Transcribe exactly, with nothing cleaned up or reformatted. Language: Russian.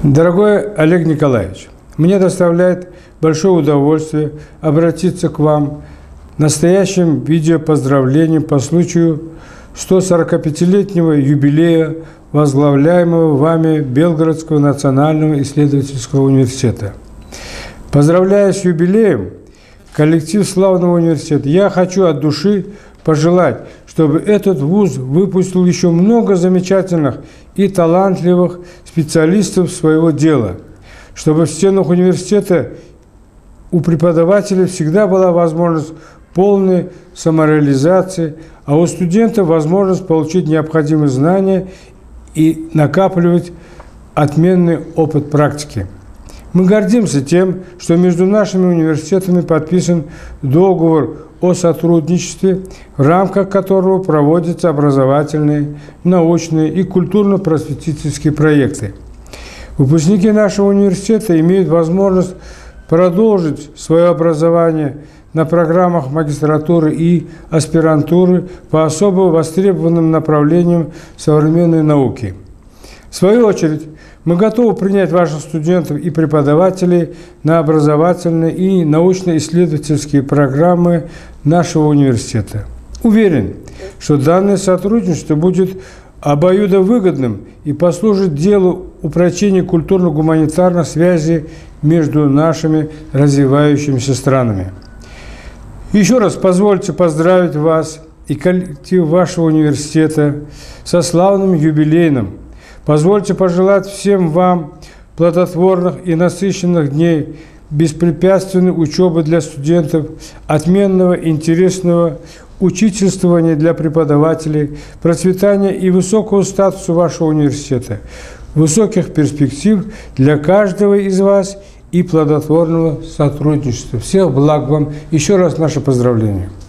Дорогой Олег Николаевич, мне доставляет большое удовольствие обратиться к вам настоящим видеопоздравлением по случаю сто сорокапятилетнего юбилея возглавляемого вами Белгородского национального исследовательского университета. Поздравляя с юбилеем коллектив славного университета, я хочу от души пожелать, чтобы этот вуз выпустил еще много замечательных и талантливых специалистов своего дела, чтобы в стенах университета у преподавателей всегда была возможность полной самореализации, а у студентов возможность получить необходимые знания и накапливать отменный опыт практики. Мы гордимся тем, что между нашими университетами подписан договор о сотрудничестве, в рамках которого проводятся образовательные, научные и культурно-просветительские проекты. Выпускники нашего университета имеют возможность продолжить свое образование на программах магистратуры и аспирантуры по особо востребованным направлениям современной науки. В свою очередь, мы готовы принять ваших студентов и преподавателей на образовательные и научно-исследовательские программы нашего университета. Уверен, что данное сотрудничество будет обоюдовыгодным и послужит делу упрочения культурно-гуманитарных связей между нашими развивающимися странами. Еще раз позвольте поздравить вас и коллектив вашего университета со славным юбилейным. Позвольте пожелать всем вам плодотворных и насыщенных дней, беспрепятственной учебы для студентов, отменного интересного учительствования для преподавателей, процветания и высокого статуса вашего университета, высоких перспектив для каждого из вас и плодотворного сотрудничества. Всех благ вам. Еще раз наше поздравление.